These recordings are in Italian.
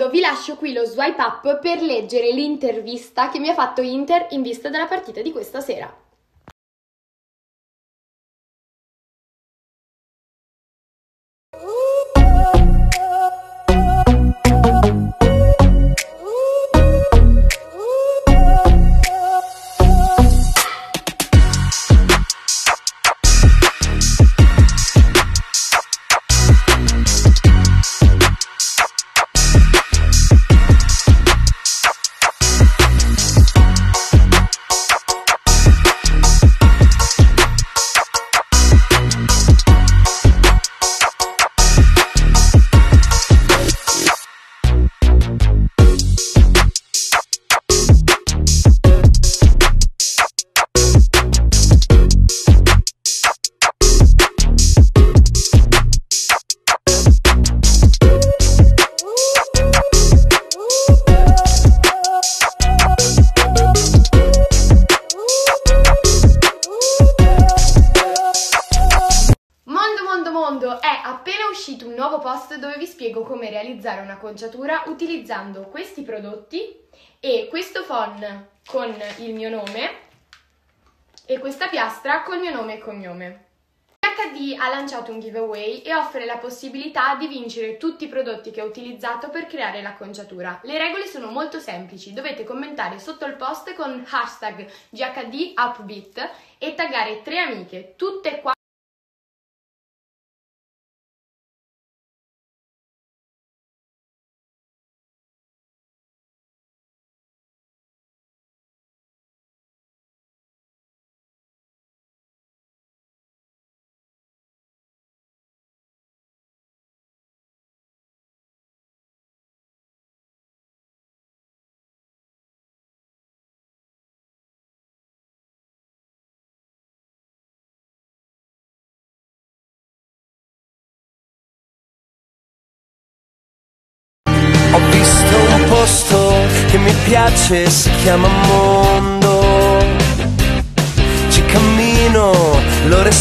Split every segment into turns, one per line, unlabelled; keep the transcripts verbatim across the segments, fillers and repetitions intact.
mondo, vi lascio qui lo swipe up per leggere l'intervista che mi ha fatto Inter in vista della partita di questa sera. È appena uscito un nuovo post dove vi spiego come realizzare un'acconciatura utilizzando questi prodotti e questo phon con il mio nome e questa piastra con il mio nome e cognome. acca di ha lanciato un giveaway e offre la possibilità di vincere tutti i prodotti che ho utilizzato per creare l'acconciatura. Le regole sono molto semplici, dovete commentare sotto il post con hashtag G H D Upbeat e taggare tre amiche, tutte qua.
Ho visto un posto che mi piace, si chiama mondo. Ci cammino, lo resto.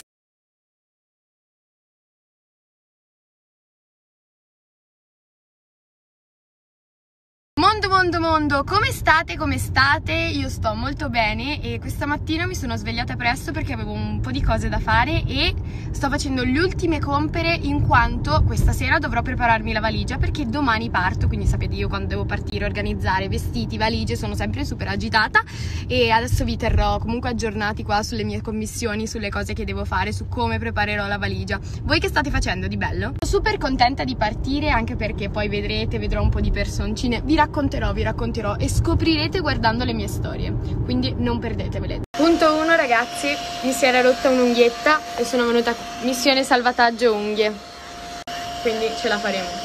Mondo, mondo, mondo, come state? Come state? Io sto molto bene e questa mattina mi sono svegliata presto perché avevo un po' di cose da fare e sto facendo le ultime compere in quanto questa sera dovrò prepararmi la valigia perché domani parto, quindi sapete io quando devo partire, organizzare vestiti, valigie, sono sempre super agitata e adesso vi terrò comunque aggiornati qua sulle mie commissioni, sulle cose che devo fare, su come preparerò la valigia. Voi che state facendo di bello? Sono super contenta di partire anche perché poi vedrete, vedrò un po' di personcine, vi racconterò, vi racconterò e scoprirete guardando le mie storie, quindi non perdetevele. Punto uno ragazzi, mi si era rotta un'unghietta e sono venuta missione salvataggio unghie, quindi ce la faremo.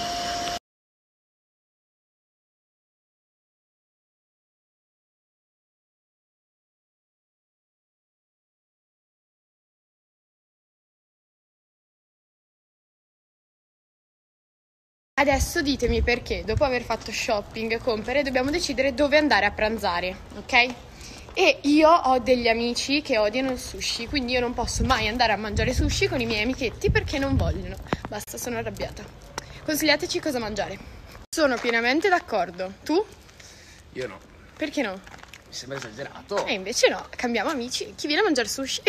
Adesso ditemi perché dopo aver fatto shopping e compere dobbiamo decidere dove andare a pranzare, ok? E io ho degli amici che odiano il sushi, quindi io non posso mai andare a mangiare sushi con i miei amichetti perché non vogliono. Basta, sono arrabbiata. Consigliateci cosa mangiare. Sono pienamente d'accordo. Tu?
Io no.
Perché no?
Mi sembra esagerato.
E invece no, cambiamo amici. Chi viene a mangiare sushi?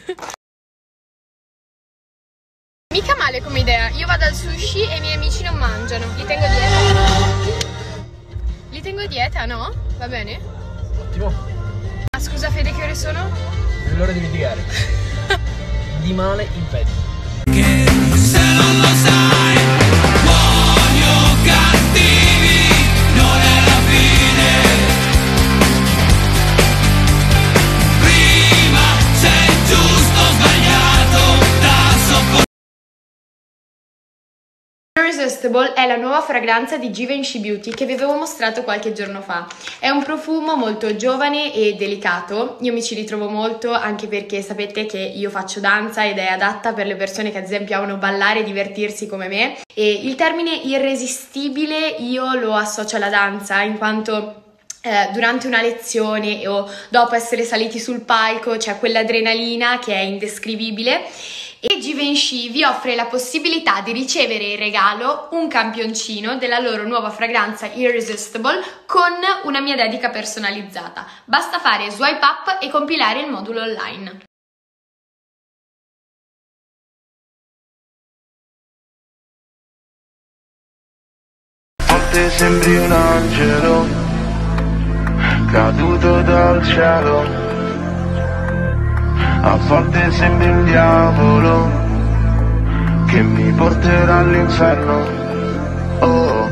Mica male come idea, io vado al sushi e i miei amici non mangiano, li tengo a dieta. Li tengo a dieta, no? Va bene?
Ottimo.
Ah, scusa Fede, che ore sono?
Non è l'ora di litigare. Di male in peggio.
Che se non lo sai, buoni o cattivi, non è la fine. Prima sei giusto o sbagliato da sopportare.
Irresistible è la nuova fragranza di Givenchy Beauty che vi avevo mostrato qualche giorno fa. È un profumo molto giovane e delicato, io mi ci ritrovo molto anche perché sapete che io faccio danza ed è adatta per le persone che ad esempio amano ballare e divertirsi come me. E il termine irresistibile io lo associo alla danza in quanto eh, durante una lezione o dopo essere saliti sul palco, c'è quell'adrenalina che è indescrivibile. E Givenchy vi offre la possibilità di ricevere in regalo un campioncino della loro nuova fragranza Irresistible con una mia dedica personalizzata. Basta fare swipe up e compilare il modulo online.
A volte sembri un angelo caduto dal cielo, a volte sembri un diavolo che mi porterà all'inferno. Oh.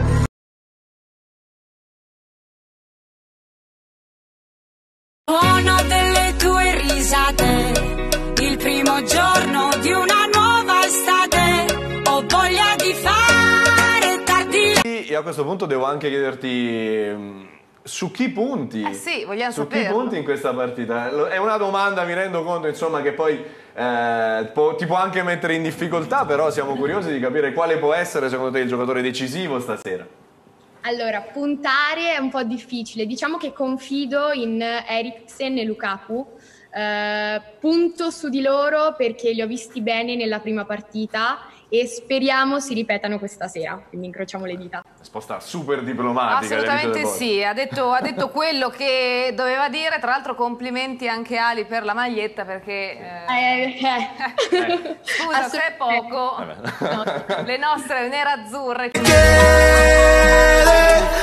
Suono delle tue risate, il primo giorno di una nuova estate, ho voglia di fare tardi.
E a questo punto devo anche chiederti su chi punti?
Eh sì, vogliamo
su
saperlo.
chi punti in questa partita? È una domanda, mi rendo conto, insomma, che poi eh, può, ti può anche mettere in difficoltà, però siamo curiosi di capire quale può essere secondo te il giocatore decisivo stasera.
Allora, puntare è un po' difficile, diciamo che confido in Eriksen e Lukaku, eh, punto su di loro perché li ho visti bene nella prima partita e speriamo si ripetano questa sera, quindi incrociamo le dita.
Risposta super diplomatica.
Assolutamente sì, ha detto, ha detto quello che doveva dire, tra l'altro complimenti anche Ali per la maglietta perché...
Eh, eh.
Eh. Scusa se è poco,
No.
le nostre nerazzurre...
Get it.